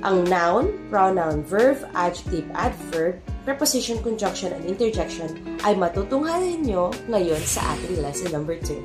Ang noun, pronoun, verb, adjective, adverb, preposition, conjunction, and interjection ay matutunghayan nyo ngayon sa ating lesson number 2.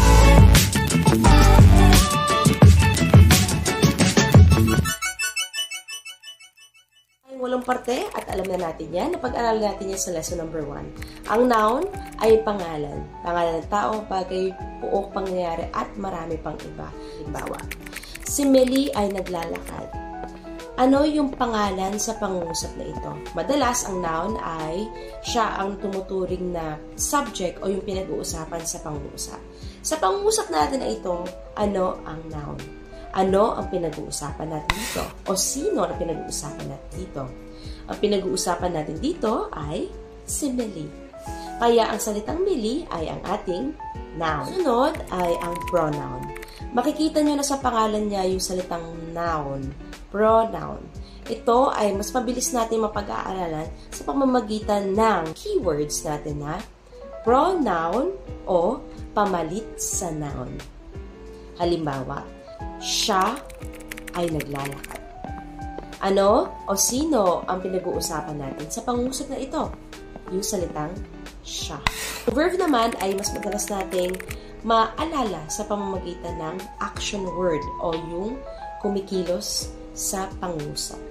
Ay walong parte at alam na natin yan. Napag-aralan natin yan sa lesson number 1. Ang noun ay pangalan. Pangalan ng tao, bagay, puok, pangyayari, at marami pang iba. Halimbawa, si Meli ay naglalakad. Ano yung pangalan sa pangungusap na ito? Madalas, ang noun ay siya ang tumuturing na subject o yung pinag-uusapan sa pangungusap. Sa pangungusap natin na ito, ano ang noun? Ano ang pinag-uusapan natin dito? O sino ang pinag-uusapan natin dito? Ang pinag-uusapan natin dito ay si Meli. Kaya ang salitang Meli ay ang ating noun. Sunod ay ang pronoun. Makikita nyo na sa pangalan niya yung salitang noun, pronoun. Ito ay mas mabilis natin mapag-aaralan sa pamamagitan ng keywords natin na pronoun o pamalit sa noun. Halimbawa, siya ay naglalakad. Ano o sino ang pinag-uusapan natin sa pangungusap na ito? Yung salitang siya. Yung verb naman ay mas madalas nating maalala sa pamamagitan ng action word o yung kumikilos sa pangungusap.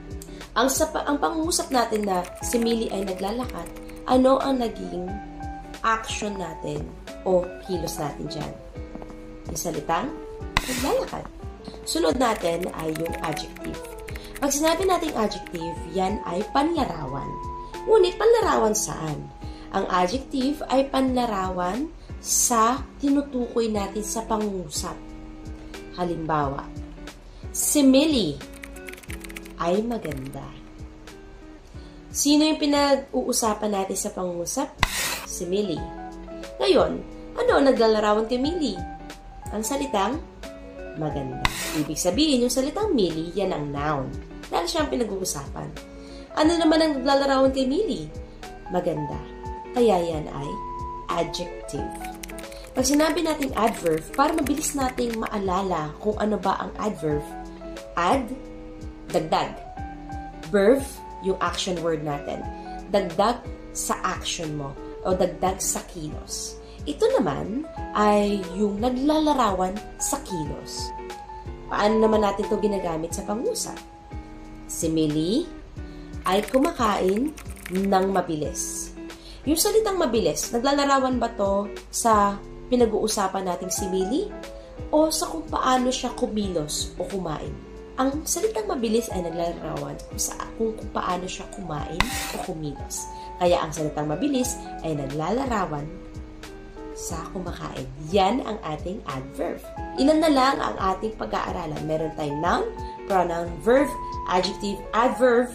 Ang pangungusap natin na si Meli ay naglalakad, ano ang naging action natin o kilos natin dyan? Yung salitang naglalakad. Sunod natin ay yung adjective. Pag sinabi nating adjective, yan ay panlarawan. Ngunit panlarawan saan? Ang adjective ay panlarawan sa tinutukoy natin sa pangungusap. Halimbawa, si Meli ay maganda. Sino yung pinag-uusapan natin sa pangungusap? Si Meli. Ngayon, ano ang naglalarawan kay Meli? Ang salitang maganda. Ibig sabihin, yung salitang Meli, yan ang noun. Dahil siya ang pinag-uusapan. Ano naman ang naglalarawan kay Meli? Maganda. Kaya yan ay adjective. Pag sinabi natin adverb, para mabilis nating maalala kung ano ba ang adverb, add, dagdag. Verb, yung action word natin. Dagdag sa action mo o dagdag sa kilos. Ito naman ay yung naglalarawan sa kilos. Paano naman natin ito ginagamit sa pangusap? Si Meli ay kumakain ng mabilis. Yung salitang mabilis, naglalarawan ba to sa pinag-uusapan nating si Meli o sa kung paano siya kumilos o kumain? Ang salitang mabilis ay naglalarawan sa kung paano siya kumain o kumilos. Kaya ang salitang mabilis ay naglalarawan sa kumakain. Yan ang ating adverb. Ilan na lang ang ating pag-aaralan. Meron tayong noun, pronoun, verb, adjective, adverb,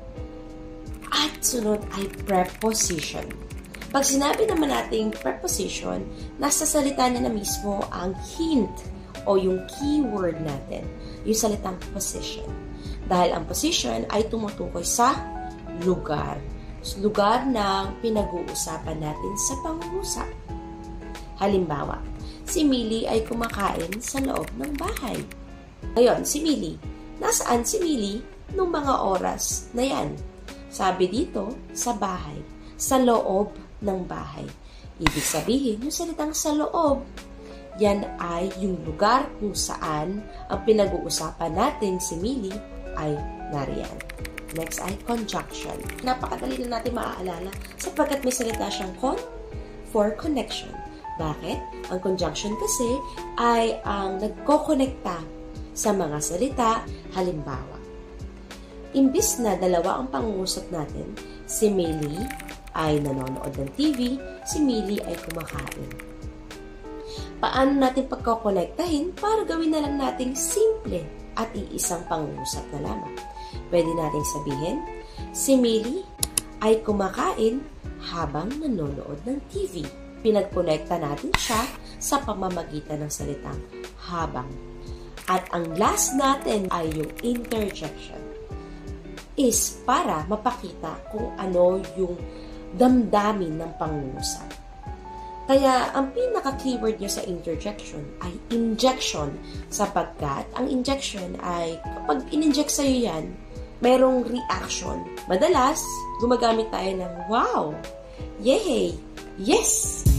at sunod ay preposition. Pag sinabi naman nating preposition, nasa salita niya na mismo ang hint o yung keyword natin, yung salitang position. Dahil ang position ay tumutukoy sa lugar. Lugar na pinag-uusapan natin sa pangungusap. Halimbawa, si Meli ay kumakain sa loob ng bahay. Ngayon, si Meli, nasaan si Meli nung mga oras na yan? Sabi dito, sa bahay, sa loob ng bahay. Ibig sabihin, yung salitang sa loob, yan ay yung lugar kung saan ang pinag-uusapan natin si Meli ay nariyan. Next ay conjunction. Napakadali na natin maaalala sapagkat may salita siyang con for connection. Bakit? Ang conjunction kasi ay ang nagko-connecta sa mga salita. Halimbawa, imbis na dalawa ang pangungusap natin, si Meli ay nanonood ng TV, si Meli ay kumakain. Paano natin pagkokonektahin para gawin na lang nating simple at iisang pangungusap na lamang? Pwede nating sabihin, si Meli ay kumakain habang nanonood ng TV. Pinagkonekta natin siya sa pamamagitan ng salitang habang. At ang last natin ay yung interjection. Is para mapakita kung ano yung damdamin ng pangungusap. Kaya, ang pinaka-keyword nyo sa interjection ay injection, sapagkat ang injection ay kapag in-inject sa'yo yan, merong reaction. Madalas, gumagamit tayo ng wow, yay, yes,